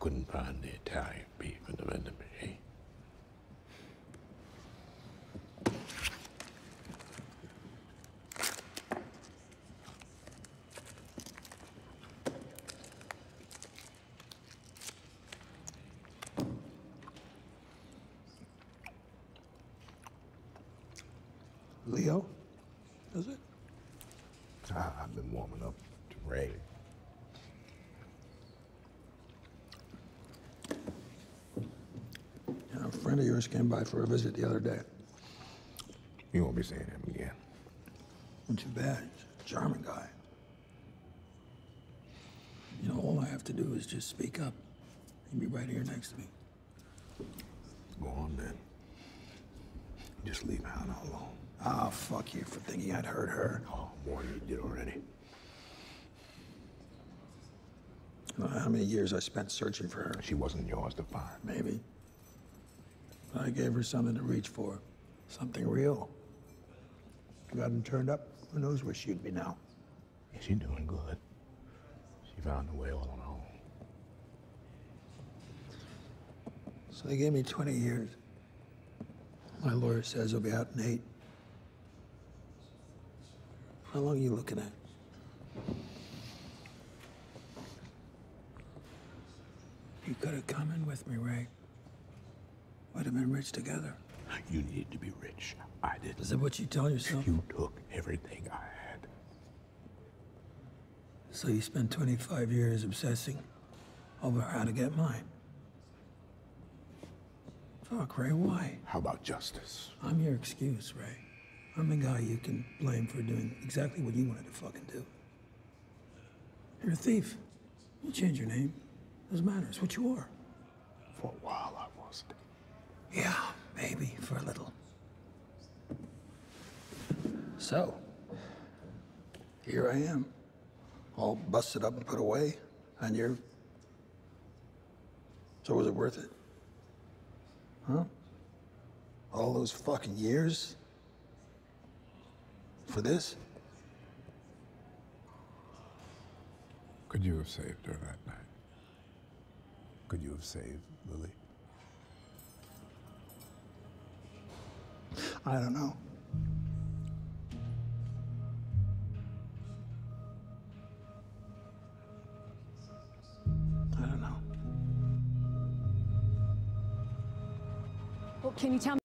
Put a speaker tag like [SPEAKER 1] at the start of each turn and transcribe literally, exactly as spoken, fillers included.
[SPEAKER 1] couldn't find the Italian beef in the vending machine.
[SPEAKER 2] Leo, is it?
[SPEAKER 1] Ah, I've been warming up to Ray.
[SPEAKER 2] Yeah, a friend of yours came by for a visit the other day.
[SPEAKER 1] You won't be seeing him again.
[SPEAKER 2] Not too bad. He's a charming guy. You know, all I have to do is just speak up. He'd be right here next to me.
[SPEAKER 1] Go on then. Just leave Hannah alone.
[SPEAKER 2] Ah, oh, fuck you for thinking I'd hurt her.
[SPEAKER 1] Oh, more than you did already.
[SPEAKER 2] You know how many years I spent searching for her?
[SPEAKER 1] She wasn't yours to find.
[SPEAKER 2] Maybe. But I gave her something to reach for. Something real. If you hadn't turned up, who knows where she'd be now?
[SPEAKER 1] Yeah, she's doing good. She found a way all on her own.
[SPEAKER 2] So they gave me twenty years. My lawyer says he'll be out in eight. How long are you looking at? You could have come in with me, Ray. We'd have been rich together.
[SPEAKER 1] You needed to be rich. I didn't.
[SPEAKER 2] Is that what you tell yourself?
[SPEAKER 1] You took everything I had.
[SPEAKER 2] So you spent twenty-five years obsessing over how to get mine. Fuck, Ray, why?
[SPEAKER 1] How about justice?
[SPEAKER 2] I'm your excuse, Ray. I'm the guy you can blame for doing exactly what you wanted to fucking do. You're a thief. You change your name. Doesn't matter. It's what you are.
[SPEAKER 1] For a while, I wasn't.
[SPEAKER 2] Yeah, maybe for a little. So, here I am, all busted up and put away, and you're... So was it worth it? Huh? All those fucking years? For this?
[SPEAKER 1] Could you have saved her that night? Could you have saved Lily?
[SPEAKER 2] I don't know. I don't know.
[SPEAKER 3] Well, can you tell me?